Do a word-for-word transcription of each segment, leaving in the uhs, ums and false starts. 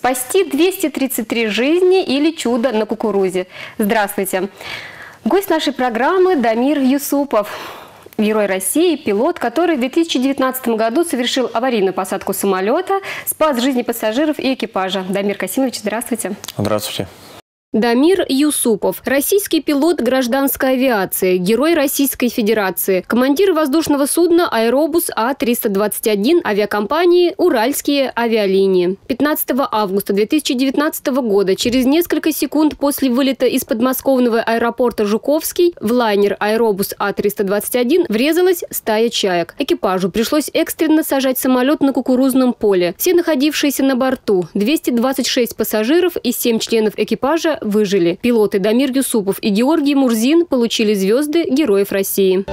Спасти двести тридцать три жизни или чудо на кукурузе. Здравствуйте. Гость нашей программы Дамир Юсупов. Герой России, пилот, который в две тысячи девятнадцатом году совершил аварийную посадку самолета, спас жизни пассажиров и экипажа. Дамир Касимович, здравствуйте. Здравствуйте. Дамир Юсупов – российский пилот гражданской авиации, герой Российской Федерации, командир воздушного судна «Аэробус А триста двадцать один» авиакомпании «Уральские авиалинии». пятнадцатого августа две тысячи девятнадцатого года, через несколько секунд после вылета из подмосковного аэропорта Жуковский, в лайнер «Аэробус А триста двадцать один» врезалась стая чаек. Экипажу пришлось экстренно сажать самолет на кукурузном поле. Все находившиеся на борту, двести двадцать шесть пассажиров и семь членов экипажа, выжили. Пилоты Дамир Юсупов и Георгий Мурзин получили звезды Героев России.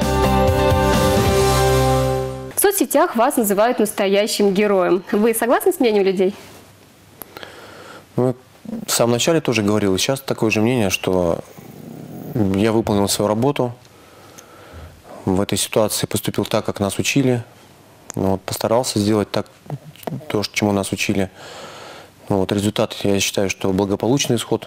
В соцсетях вас называют настоящим героем. Вы согласны с мнением людей? Ну, в самом начале тоже говорил, и сейчас такое же мнение, что я выполнил свою работу, в этой ситуации поступил так, как нас учили, вот, постарался сделать так, то, чему нас учили. Вот, результат, я считаю, что благополучный исход.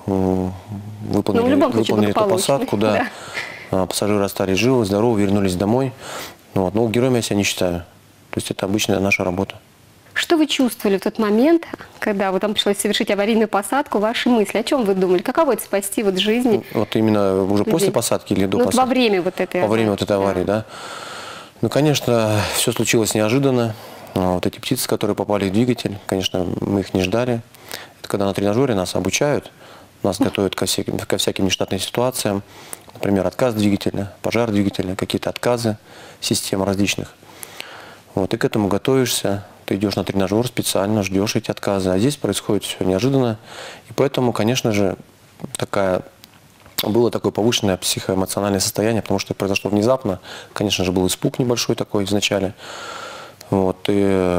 Выполнили, ну, выполнили эту посадку, да. да. Пассажиры остались живы, здоровы, вернулись домой. Вот. Но героем я себя не считаю. То есть это обычная наша работа. Что вы чувствовали в тот момент, когда вот вам пришлось совершить аварийную посадку, ваши мысли? О чем вы думали? Каково это спасти вот жизни? Вот именно уже людей? После посадки или до ну, посадки? Во время вот этой Во время вот этой аварии, да. да. Ну, конечно, все случилось неожиданно. Вот эти птицы, которые попали в двигатель, конечно, мы их не ждали. Это когда на тренажере нас обучают. Нас готовят ко всяким, ко всяким нештатным ситуациям, например, отказ двигателя, пожар двигателя, какие-то отказы систем различных. Вот, и к этому готовишься, ты идешь на тренажер специально, ждешь эти отказы, а здесь происходит все неожиданно. И поэтому, конечно же, такая, было такое повышенное психоэмоциональное состояние, потому что это произошло внезапно. Конечно же, был испуг небольшой такой вначале. Вот, и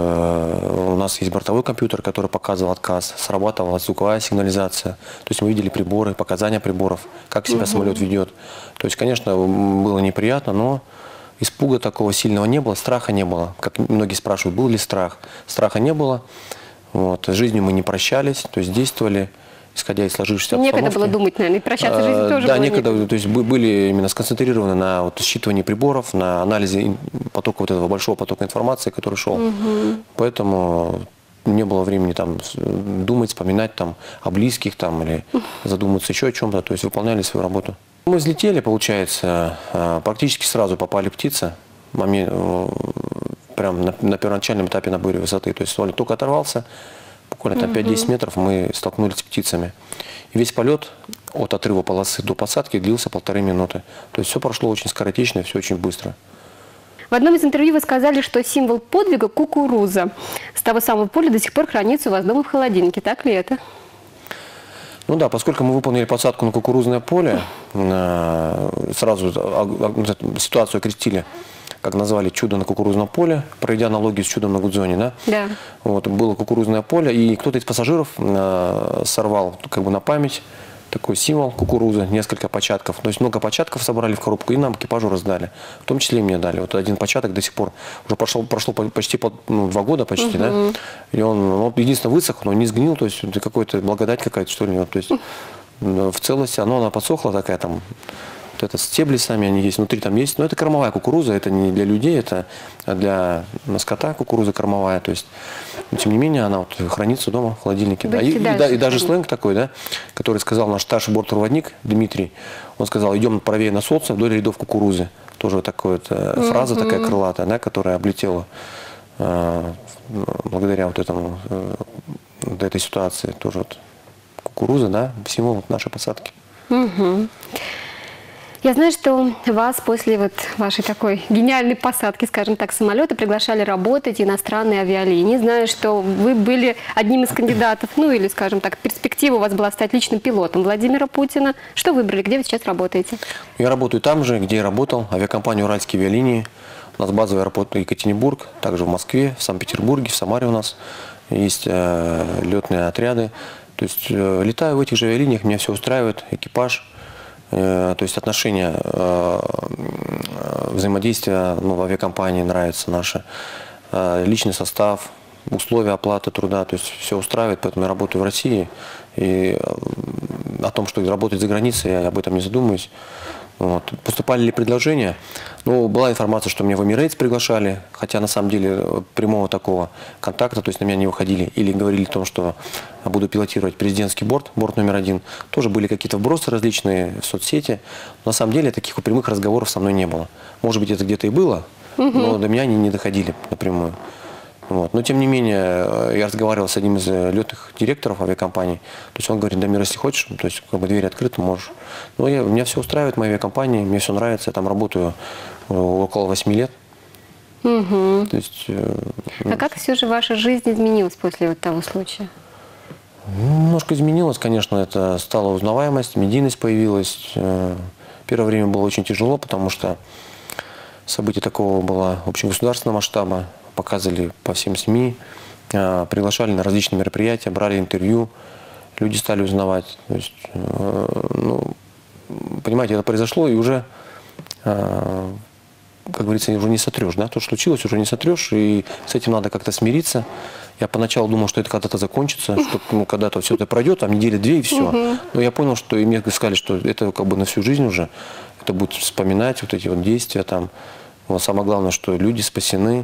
э, у нас есть бортовой компьютер, который показывал отказ, срабатывала звуковая сигнализация. То есть мы видели приборы, показания приборов, как себя угу. самолет ведет. То есть, конечно, было неприятно, но испуга такого сильного не было, страха не было. Как многие спрашивают, был ли страх. Страха не было. Вот, с жизнью мы не прощались, то есть действовали, исходя из сложившейся обстановки. Некогда было думать, наверное, и прощаться жизнью а, тоже Да, было некогда, некогда. То есть были именно сконцентрированы на вот, считывании приборов, на анализе потока вот этого большого потока информации, который шел. Угу. Поэтому не было времени там думать, вспоминать там о близких там или задуматься еще о чем-то. То есть выполняли свою работу. Мы взлетели, получается, практически сразу попали птицы, момент, прям на, на первоначальном этапе набора высоты. То есть самолет только оторвался. Буквально там пять-десять метров мы столкнулись с птицами. И весь полет от отрыва полосы до посадки длился полторы минуты. То есть все прошло очень скоротечно, все очень быстро. В одном из интервью вы сказали, что символ подвига – кукуруза. С того самого поля до сих пор хранится у вас дома в холодильнике. Так ли это? Ну да, поскольку мы выполнили посадку на кукурузное поле, сразу ситуацию окрестили, как назвали, чудо на кукурузном поле, проведя аналогию с чудом на Гудзоне, да? Да. Вот, было кукурузное поле, и кто-то из пассажиров э, сорвал как бы на память такой символ кукурузы, несколько початков. То есть много початков собрали в коробку и нам, экипажу, раздали. В том числе и мне дали. Вот один початок до сих пор, уже прошло, прошло почти ну, два года почти, угу. да? И он, он единственно высох, но не сгнил, то есть какой-то благодать какая-то, что ли. То есть в целости оно, она подсохла такая там. Вот это стебли сами, они есть, внутри там есть. Но это кормовая кукуруза, это не для людей, это для скота кукуруза кормовая. То есть, но, тем не менее, она вот хранится дома в холодильнике. Да. И, и, да, и даже сленг такой, да, который сказал наш старший бортпроводник Дмитрий, он сказал, идем правее на солнце вдоль рядов кукурузы. Тоже вот такая вот mm-hmm. фраза такая крылатая, да, которая облетела э, благодаря вот этому, э, вот этой ситуации. Тоже вот кукуруза, да, символ вот нашей посадки. Mm-hmm. Я знаю, что вас после вот вашей такой гениальной посадки, скажем так, самолета приглашали работать иностранные авиалинии. Знаю, что вы были одним из кандидатов, ну или, скажем так, перспектива у вас была стать личным пилотом Владимира Путина. Что выбрали? Где вы сейчас работаете? Я работаю там же, где я работал, авиакомпания «Уральские авиалинии». У нас базовый аэропорт Екатеринбург, также в Москве, в Санкт-Петербурге, в Самаре у нас есть э, летные отряды. То есть э, летаю в этих же авиалиниях, меня все устраивает, экипаж. То есть отношения, взаимодействия ну, в авиакомпании нравится наше, личный состав, условия оплаты труда, то есть все устраивает, поэтому я работаю в России. И о том, что работать за границей, я об этом не задумываюсь. Вот. Поступали ли предложения? Ну, была информация, что меня в Emirates приглашали, хотя на самом деле прямого такого контакта, то есть на меня не выходили. Или говорили о том, что буду пилотировать президентский борт, борт номер один. Тоже были какие-то вбросы различные в соцсети. Но на самом деле таких прямых разговоров со мной не было. Может быть, это где-то и было, угу. но до меня они не доходили напрямую. Вот. Но тем не менее, я разговаривал с одним из летных директоров авиакомпаний. То есть он говорит: Дамир, если хочешь, то есть как бы дверь открыта, можешь. Но я, меня все устраивает, моя авиакомпания, мне все нравится. Я там работаю около восьми лет. Угу. То есть, а как все же ваша жизнь изменилась после вот того случая? Немножко изменилась, конечно. Это стала узнаваемость, медийность появилась. Первое время было очень тяжело, потому что событие такого было общегосударственного масштаба. Показывали по всем СМИ, приглашали на различные мероприятия, брали интервью, люди стали узнавать. То есть, ну, понимаете, это произошло, и уже, как говорится, уже не сотрешь. Да? То, что случилось, уже не сотрешь, и с этим надо как-то смириться. Я поначалу думал, что это когда-то закончится, что ну, когда-то все это пройдет, там недели-две и все. Но я понял, что и мне сказали, что это как бы на всю жизнь уже, это будет вспоминать вот эти вот действия там. Вот самое главное, что люди спасены.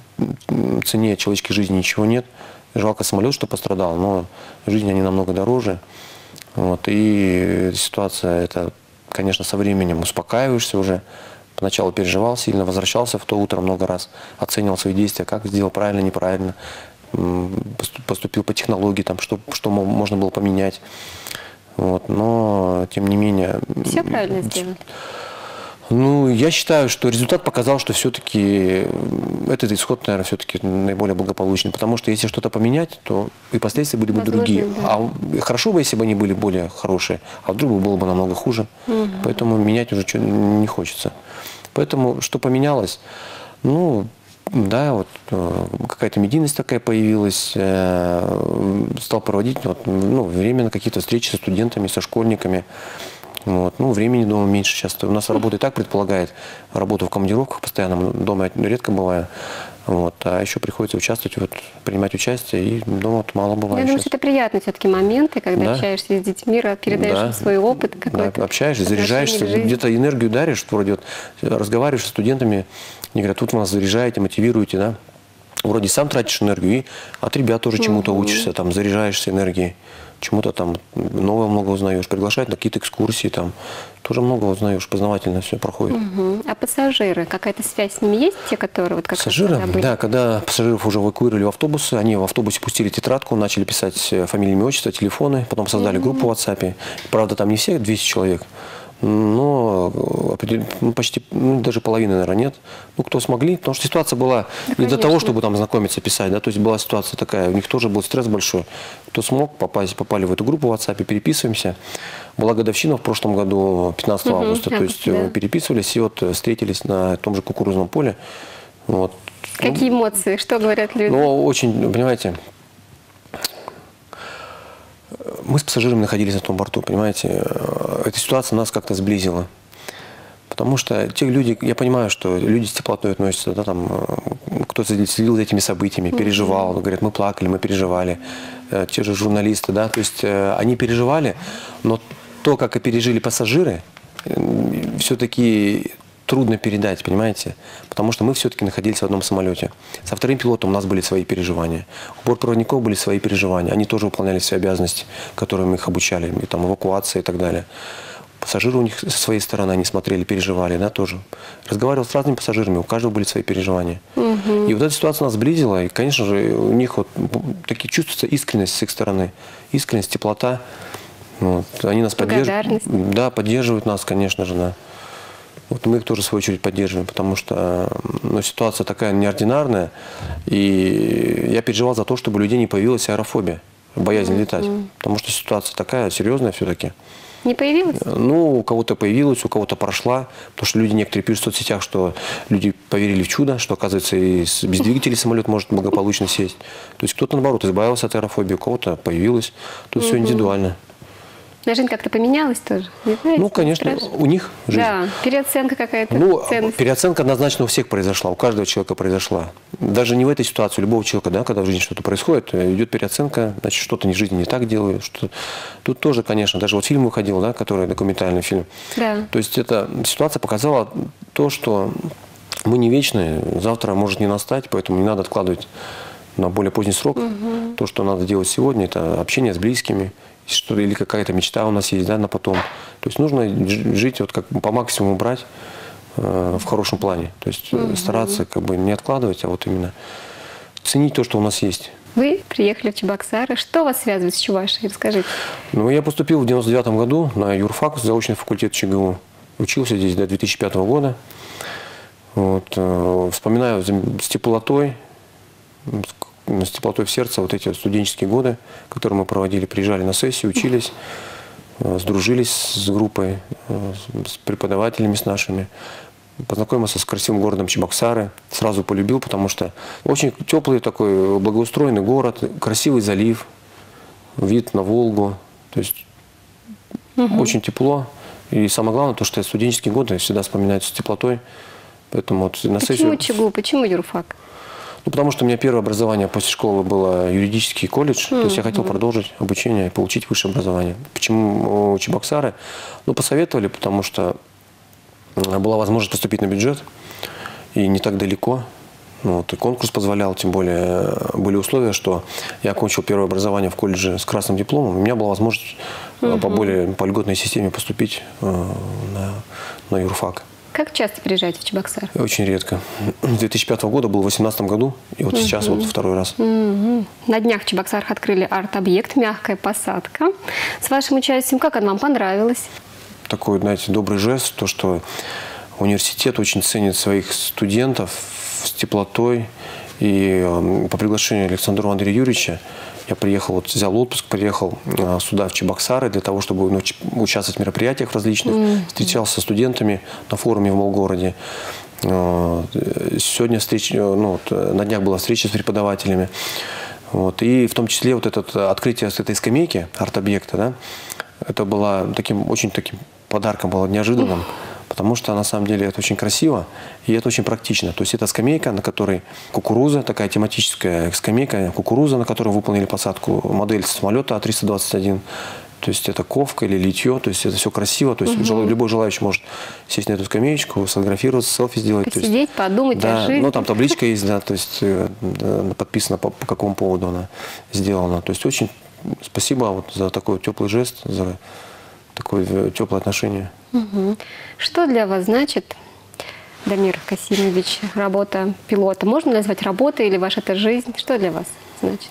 Цене человеческой жизни ничего нет. Жалко самолет, что пострадал, но жизни они намного дороже. Вот. И ситуация, это, конечно, со временем успокаиваешься уже. Поначалу переживал сильно, возвращался в то утро много раз, оценивал свои действия, как сделал правильно, неправильно, поступил по технологии, там, что, что можно было поменять. Вот. Но, тем не менее... Все правильно сделали. Ну, я считаю, что результат показал, что все-таки этот исход, наверное, все-таки наиболее благополучный. Потому что если что-то поменять, то и последствия были бы Возможно, другие. Да. А хорошо бы, если бы они были более хорошие, а вдруг бы было бы намного хуже. Угу. Поэтому менять уже не хочется. Поэтому что поменялось? Ну, да, вот какая-то медийность такая появилась. Стал проводить вот, ну, временно какие-то встречи со студентами, со школьниками. Вот. Ну, времени дома меньше сейчас. У нас работа и так предполагает работу в командировках постоянно. Дома я редко бываю. Вот. А еще приходится участвовать, вот, принимать участие, и дома вот мало бывает. Я думаю, что это приятные все-таки моменты, когда да. общаешься с детьми, передаешь да. свой опыт какой-то. Да, общаешься, заряжаешься, где-то энергию даришь, вроде вот, разговариваешь с студентами, они говорят: тут вы нас заряжаете, мотивируете, да. Вроде сам тратишь энергию, и от ребят тоже чему-то угу. учишься, там, заряжаешься энергией. Чему-то там новое много узнаешь, приглашают на какие-то экскурсии, там тоже много узнаешь, познавательно все проходит. Угу. А пассажиры, какая-то связь с ними есть, те, которые вот как пассажиры, были? Да, когда пассажиров уже эвакуировали в автобусы, они в автобусе пустили тетрадку, начали писать фамилии, имя, отчество, телефоны, потом создали угу. группу в WhatsApp. Правда, там не все, двести человек, но почти, ну, даже половины, наверное, нет. Ну, кто смогли, потому что ситуация была да, не для того, чтобы там знакомиться, писать, да, то есть была ситуация такая, у них тоже был стресс большой. Кто смог, попасть, попали в эту группу в WhatsApp, переписываемся. Была годовщина в прошлом году, пятнадцатого августа, то есть да. переписывались и вот встретились на том же кукурузном поле. Вот. Какие ну, эмоции, что говорят люди? Ну, очень, понимаете, мы с пассажирами находились на том борту, понимаете, эта ситуация нас как-то сблизила. Потому что те люди, я понимаю, что люди с теплотой относятся, да, там, кто-то следил за этими событиями, переживал, говорят, мы плакали, мы переживали, те же журналисты, да, то есть они переживали, но то, как и пережили пассажиры, все-таки трудно передать, понимаете, потому что мы все-таки находились в одном самолете. Со вторым пилотом у нас были свои переживания, у бортпроводников были свои переживания, они тоже выполняли свои обязанности, которые мы их обучали, и, там, эвакуация и так далее. Пассажиры у них со своей стороны, они смотрели, переживали, да, тоже. Разговаривал с разными пассажирами, у каждого были свои переживания. Угу. И вот эта ситуация нас сблизила, и, конечно же, у них вот такие чувствуется искренность с их стороны, искренность, теплота. Вот. Они нас поддерживают. Да, поддерживают нас, конечно же, да. Вот мы их тоже, в свою очередь, поддерживаем, потому что ну, ситуация такая неординарная, и я переживал за то, чтобы у людей не появилась аэрофобия, боязнь угу. летать, потому что ситуация такая серьезная все-таки. Не появилась? Ну, у кого-то появилась, у кого-то прошла. Потому что люди некоторые пишут в соцсетях, что люди поверили в чудо, что, оказывается, и без двигателей самолет может благополучно сесть. То есть кто-то, наоборот, избавился от аэрофобии, у кого-то появилась. Тут угу. все индивидуально. жизнь как-то поменялась тоже? Не знаете, ну, конечно, страшно? у них жизнь. Да, переоценка какая-то. Ну, ценность. переоценка однозначно у всех произошла, у каждого человека произошла. Даже не в этой ситуации, у любого человека, да, когда в жизни что-то происходит, идет переоценка, значит, что-то в жизни не так делаю. Что... Тут тоже, конечно, даже вот фильм выходил, да, который документальный фильм. Да. То есть эта ситуация показала то, что мы не вечны, завтра может не настать, поэтому не надо откладывать на более поздний срок. Угу. То, что надо делать сегодня, это общение с близкими, что, или какая-то мечта у нас есть, да, на потом. То есть нужно жить, вот как по максимуму брать э, в хорошем плане. То есть угу. стараться как бы не откладывать, а вот именно ценить то, что у нас есть. Вы приехали в Чебоксары. Что вас связывает с Чувашией? Расскажите. Ну, я поступил в девяносто девятом году на юрфак, заочный факультет ЧГУ. Учился здесь до две тысячи пятого года. Вот, э, вспоминаю с теплотой, с теплотой в сердце вот эти студенческие годы, которые мы проводили, приезжали на сессию, учились, э, сдружились с группой, э, с преподавателями, с нашими. Познакомился с красивым городом Чебоксары, сразу полюбил, потому что очень теплый такой благоустроенный город, красивый залив, вид на Волгу, то есть угу. очень тепло. И самое главное, то, что студенческие годы всегда вспоминаются с теплотой. Поэтому вот на Почему сессию... ЧГУ? Почему юрфак? Ну, потому что у меня первое образование после школы было юридический колледж. Mm-hmm. То есть я хотел продолжить обучение и получить высшее образование. Почему Чебоксары? Ну, посоветовали, потому что была возможность поступить на бюджет. И не так далеко. Вот, и конкурс позволял, тем более были условия, что я окончил первое образование в колледже с красным дипломом. У меня была возможность mm-hmm. по более по льготной системе поступить э, на, на юрфак. Как часто приезжаете в Чебоксары? Очень редко. С две тысячи пятого года был в две тысячи восемнадцатом году, и вот угу. сейчас вот второй раз. Угу. На днях в Чебоксарах открыли арт-объект «Мягкая посадка». С вашим участием, как она вам понравилась? Такой, знаете, добрый жест, то, что университет очень ценит своих студентов с теплотой. И по приглашению Александра Андрея Юрьевича я приехал, вот взял отпуск, приехал а, сюда, в Чебоксары, для того, чтобы ну, участвовать в мероприятиях различных. Mm-hmm. Встречался со студентами на форуме в Молгороде. А, сегодня встреча, ну, вот, на днях была встреча с преподавателями. Вот, и в том числе вот это открытие с этой скамейки, арт-объекта, да, это было таким, очень таким подарком, было неожиданным. Потому что, на самом деле, это очень красиво и это очень практично. То есть, это скамейка, на которой кукуруза, такая тематическая скамейка, кукуруза, на которой выполнили посадку, модель самолета А триста двадцать один. То есть, это ковка или литье, то есть, это все красиво. То есть, угу. любой желающий может сесть на эту скамеечку, сфотографироваться, селфи сделать. Посидеть, то есть, подумать да, о жизни. Ну, там табличка есть, да, то есть, да, подписано, по, по какому поводу она сделана. То есть, очень спасибо вот за такой теплый жест, за такое теплое отношение. Угу. Что для вас значит, Дамир Касимович, работа пилота? Можно назвать работой или ваша это жизнь? Что для вас значит?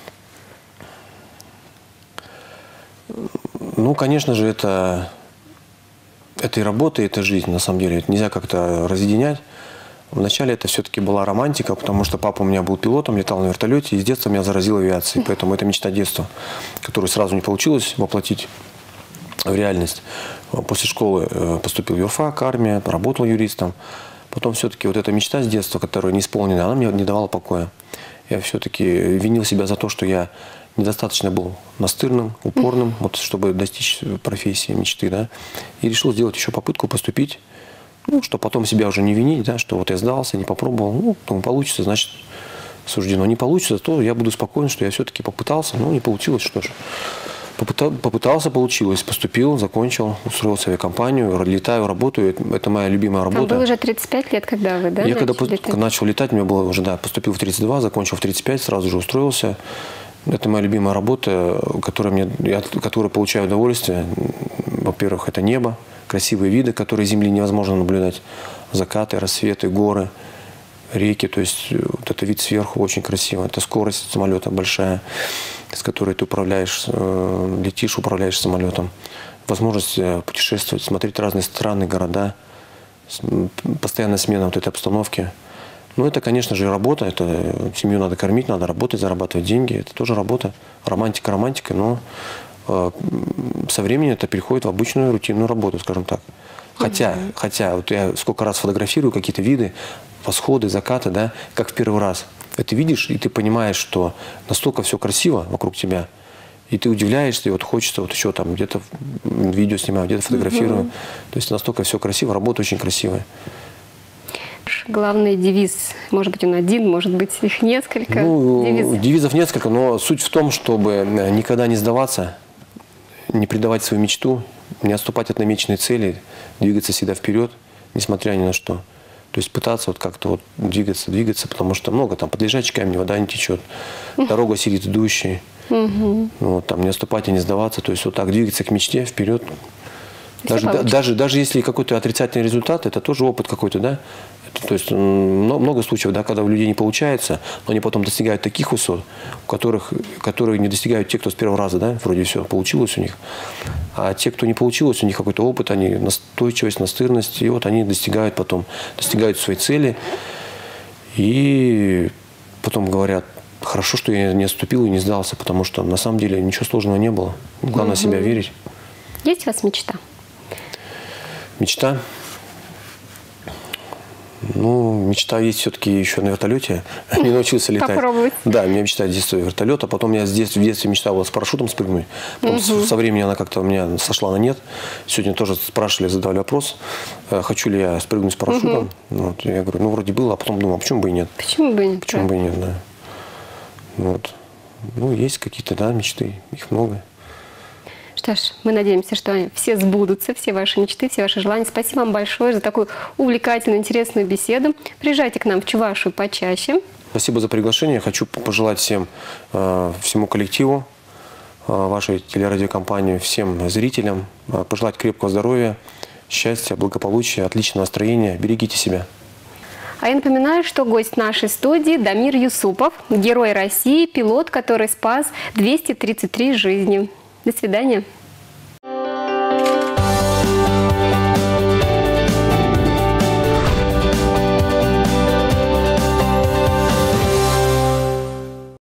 Ну, конечно же, это, это и работа, и это жизнь, на самом деле. Это нельзя как-то разъединять. Вначале это все-таки была романтика, потому что папа у меня был пилотом, летал на вертолете, и с детства меня заразил авиацией. Поэтому это мечта детства, которую сразу не получилось воплотить в реальность. После школы поступил в юрфак, армия, работал юристом. Потом все-таки вот эта мечта с детства, которая не исполнена, она мне не давала покоя. Я все-таки винил себя за то, что я недостаточно был настырным, упорным, вот, чтобы достичь профессии, мечты. Да? И решил сделать еще попытку поступить, ну, чтобы потом себя уже не винить, да, что вот я сдался, не попробовал, ну, потом получится, значит, суждено. Не получится, то я буду спокоен, что я все-таки попытался, но не получилось, что ж. Попытался, получилось, поступил, закончил, устроился в авиакомпанию, летаю, работаю. Это моя любимая работа. Там было уже тридцать пять лет, когда вы, да? Я когда летать? начал летать, мне было уже, да, поступил в тридцать два, закончил в тридцать пять, сразу же устроился. Это моя любимая работа, которая мне, я, от которой получаю удовольствие. Во-первых, это небо, красивые виды, которые с земли невозможно наблюдать. Закаты, рассветы, горы, реки. То есть вот это вид сверху очень красиво. Это скорость самолета большая, с которой ты управляешь, летишь, управляешь самолетом. Возможность путешествовать, смотреть разные страны, города. Постоянная смена вот этой обстановки. Ну, это, конечно же, работа. Это семью надо кормить, надо работать, зарабатывать деньги. Это тоже работа. Романтика, романтика, но э, со временем это переходит в обычную рутинную работу, скажем так. Хотя, mm-hmm. хотя вот я сколько раз фотографирую какие-то виды, восходы, закаты, да, как в первый раз. Это видишь, и ты понимаешь, что настолько все красиво вокруг тебя. И ты удивляешься, и вот хочется вот еще там где-то видео снимаю, где-то фотографирую. Угу. То есть настолько все красиво, работа очень красивая. Главный девиз, может быть, он один, может быть, их несколько. Ну, девиз. Девизов несколько, но суть в том, чтобы никогда не сдаваться, не предавать свою мечту, не отступать от намеченной цели, двигаться всегда вперед, несмотря ни на что. То есть пытаться вот как-то вот двигаться, двигаться, потому что много там под лежачей камнем вода не течет, дорога сидит идущий. Угу. Вот, там, не отступать и не сдаваться, то есть вот так двигаться к мечте вперед. Даже, да, даже, даже если какой-то отрицательный результат, это тоже опыт какой-то, да? Это, то есть много случаев, да, когда у людей не получается, но они потом достигают таких высот, у которых, которые не достигают те, кто с первого раза, да, вроде все получилось у них. А те, кто не получилось, у них какой-то опыт, они настойчивость, настырность, и вот они достигают потом, достигают своей цели, и потом говорят: хорошо, что я не отступил и не сдался, потому что на самом деле ничего сложного не было. Главное, в себя верить. Есть у вас мечта? Мечта? Ну, мечта есть все-таки еще на вертолете. Не научился летать. Попробовать. Да, у меня мечта с детства вертолет, а потом я с детства, в детстве мечтал с парашютом спрыгнуть. Потом угу. со временем она как-то у меня сошла на нет. Сегодня тоже спрашивали, задавали вопрос, хочу ли я спрыгнуть с парашютом. Угу. Вот, я говорю, ну, вроде было, а потом думал, а почему бы и нет? Почему бы и нет? Почему бы и нет, да. Вот. Ну, есть какие-то, да, мечты, их много. Что ж, мы надеемся, что они все сбудутся, все ваши мечты, все ваши желания. Спасибо вам большое за такую увлекательную, интересную беседу. Приезжайте к нам в Чувашию почаще. Спасибо за приглашение. Хочу пожелать всем, всему коллективу вашей телерадиокомпании, всем зрителям, пожелать крепкого здоровья, счастья, благополучия, отличного настроения. Берегите себя. А я напоминаю, что гость нашей студии Дамир Юсупов, герой России, пилот, который спас двести тридцать три жизни. До свидания.